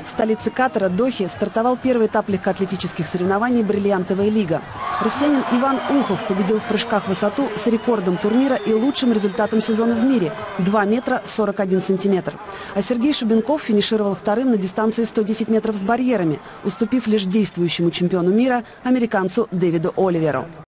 В столице Катара, Дохе, стартовал первый этап легкоатлетических соревнований «Бриллиантовая лига». Россиянин Иван Ухов победил в прыжках в высоту с рекордом турнира и лучшим результатом сезона в мире – 2 метра 41 сантиметр. А Сергей Шубенков финишировал вторым на дистанции 110 метров с барьерами, уступив лишь действующему чемпиону мира, американцу Дэвиду Оливеру.